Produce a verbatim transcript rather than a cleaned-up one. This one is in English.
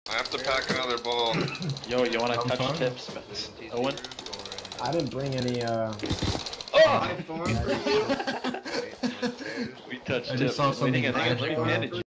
I have to pack another ball. Yo, you wanna I'm touch fine. tips, Owen? I didn't bring any, uh... Oh! We touched I just tips. saw Waiting, I something think it's magical. managed.